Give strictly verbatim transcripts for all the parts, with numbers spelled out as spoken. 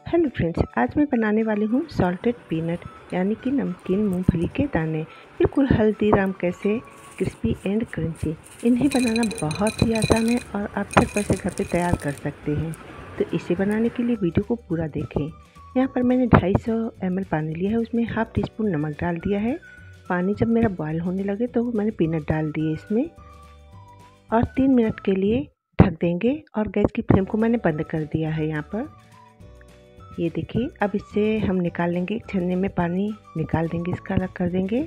Hello friends, आज मैं बनाने वाली हूँ सॉल्टेड पीनट यानी कि नमकीन मूंगफली के दाने। बिल्कुल हल्दीराम कैसे क्रिस्पी एंड क्रंची। इन्हें बनाना बहुत ही आसान है और आप झटपट से घर पे तैयार कर सकते हैं। तो इसे बनाने के लिए वीडियो को पूरा देखें। यहाँ पर मैंने दो सौ पचास एम एल पानी लिया है, उसमें हाफ टी स्पून नमक डाल दिया है। पानी जब मेरा बॉयल होने लगे तो मैंने पीनट डाल दिए इसमें और तीन मिनट के लिए ढक देंगे और गैस की फ्लेम को मैंने बंद कर दिया है। यहाँ पर ये देखिए, अब इसे हम निकाल लेंगे। एक छन्ने में पानी निकाल देंगे, इसका अलग कर देंगे।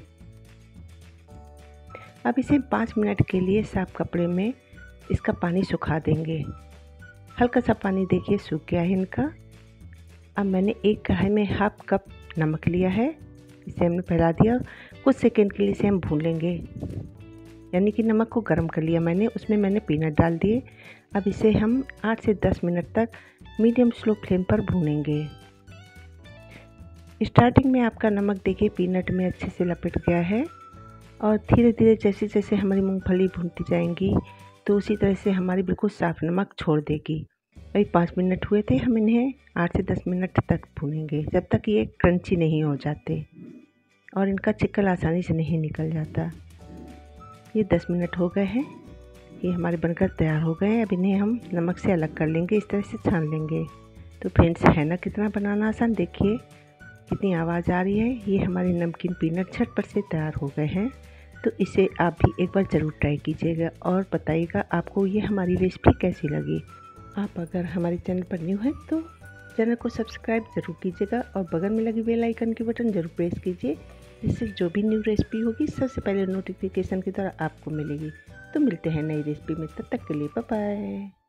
अब इसे पाँच मिनट के लिए साफ कपड़े में इसका पानी सुखा देंगे। हल्का सा पानी देखिए सूख गया है इनका। अब मैंने एक कढ़ाई में हाफ कप नमक लिया है, इसे हमने फैला दिया। कुछ सेकंड के लिए इसे हम भून लेंगे, यानी कि नमक को गर्म कर लिया मैंने। उसमें मैंने पीनट डाल दिए। अब इसे हम आठ से दस मिनट तक मीडियम स्लो फ्लेम पर भूनेंगे। स्टार्टिंग में आपका नमक देखिए पीनट में अच्छे से लपेट गया है और धीरे धीरे जैसे जैसे हमारी मूंगफली भूनती जाएंगी तो उसी तरह से हमारी बिल्कुल साफ नमक छोड़ देगी। वही पाँच मिनट हुए थे, हम इन्हें आठ से दस मिनट तक भूनेंगे जब तक ये क्रंची नहीं हो जाते और इनका चिकन आसानी से नहीं निकल जाता। ये दस मिनट हो गए हैं, ये हमारे बनकर तैयार हो गए हैं। अब इन्हें हम नमक से अलग कर लेंगे, इस तरह से छान लेंगे। तो फ्रेंड्स, है ना कितना बनाना आसान। देखिए कितनी आवाज़ आ रही है। ये हमारे नमकीन पीनट झटपट से तैयार हो गए हैं। तो इसे आप भी एक बार ज़रूर ट्राई कीजिएगा और बताइएगा आपको ये हमारी रेसिपी कैसी लगी। आप अगर हमारे चैनल पर न्यू हैं तो चैनल को सब्सक्राइब ज़रूर कीजिएगा और बगल में लगी बेल आइकन की बटन ज़रूर प्रेस कीजिए, जिससे जो भी न्यू रेसिपी होगी सबसे पहले नोटिफिकेशन की तरह आपको मिलेगी। तो मिलते हैं नई रेसिपी में, तब तक के लिए बाय बाय।